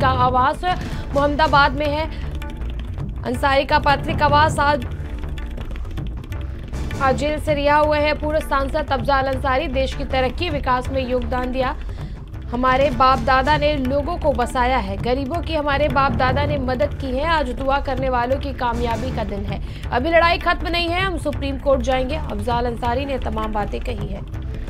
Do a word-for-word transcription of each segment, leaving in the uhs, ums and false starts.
का आवास मोहम्मदाबाद में है। अंसारी का पैतृक आवास आज आज जेल से रिहा हुए हैं। पूर्व सांसद अफजाल अंसारी, देश की तरक्की विकास में योगदान दिया। हमारे बाप दादा ने लोगों को बसाया है, गरीबों की हमारे बाप दादा ने मदद की है। आज दुआ करने वालों की कामयाबी का दिन है। अभी लड़ाई खत्म नहीं है, हम सुप्रीम कोर्ट जाएंगे। अफजाल अंसारी ने तमाम बातें कही है।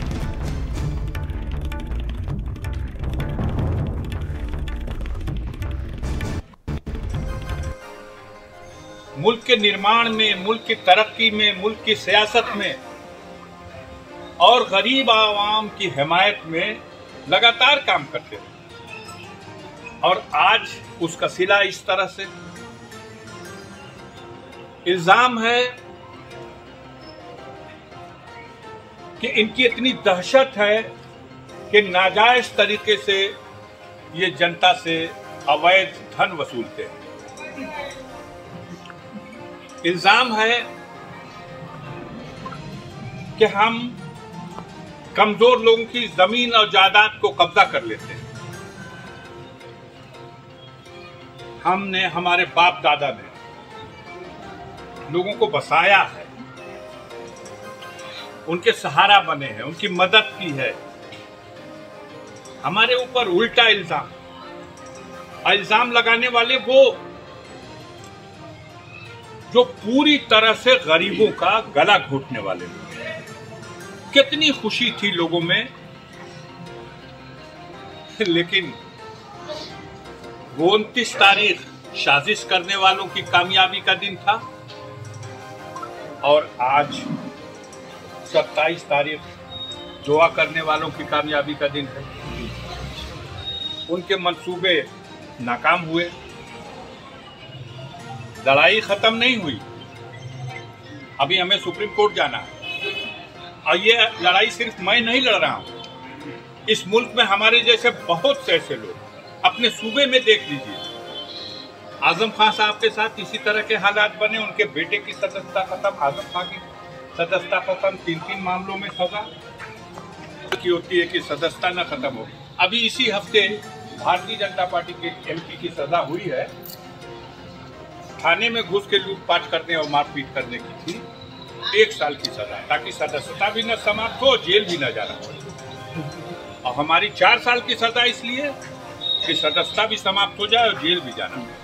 मुल्क के निर्माण में, मुल्क की तरक्की में, मुल्क की सियासत में और गरीब आवाम की हिमायत में लगातार काम करते रहे। और आज उसका सिला इस तरह से इल्जाम है कि इनकी इतनी दहशत है कि नाजायज तरीके से ये जनता से अवैध धन वसूलते हैं। इल्जाम है कि हम कमजोर लोगों की जमीन और जायदाद को कब्जा कर लेते हैं। हमने, हमारे बाप दादा ने लोगों को बसाया है, उनके सहारा बने हैं, उनकी मदद की है। हमारे ऊपर उल्टा इल्जाम इल्जाम लगाने वाले वो जो पूरी तरह से गरीबों का गला घोटने वाले लोग। कितनी खुशी थी लोगों में, लेकिन वो उनतीस तारीख साजिश करने वालों की कामयाबी का दिन था और आज सत्ताईस तारीख दुआ करने वालों की कामयाबी का दिन है। उनके मंसूबे नाकाम हुए, लड़ाई खत्म नहीं हुई। अभी हमें सुप्रीम कोर्ट जाना है और ये लड़ाई सिर्फ मैं नहीं लड़ रहा हूं। इस मुल्क में हमारे जैसे बहुत से ऐसे लोग, अपने सूबे में देख लीजिए, आजम खान साहब के साथ इसी तरह के हालात बने। उनके बेटे की सदस्यता खत्म, आजम खान की सदस्यता खत्म, तीन तीन मामलों में सजा की होती है कि सदस्यता न खत्म हो। अभी इसी हफ्ते भारतीय जनता पार्टी के एमपी की सजा हुई है, थाने में घुस के लूटपाट करने और मारपीट करने की थी। एक साल की सजा, ताकि सदस्यता भी न समाप्त हो, जेल भी न जाना पड़े। और हमारी चार साल की सजा इसलिए कि सदस्यता भी समाप्त हो जाए और जेल भी जाना पड़े।